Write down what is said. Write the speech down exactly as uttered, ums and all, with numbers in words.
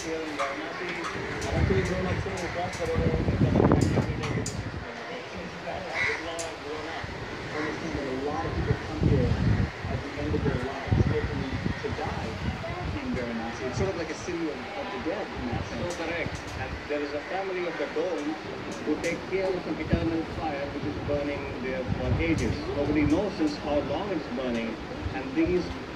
here in Varanasi. I've actually grown up so across the road. Every day is grown up. I understand that a lot of people come here at the end of their lives, hoping to die in Varanasi. It's sort of like a city of, of the dead in that sense. So correct. And there is a family of the dome who take care of an eternal fire which is burning there for ages. Nobody knows since how long it's burning. And these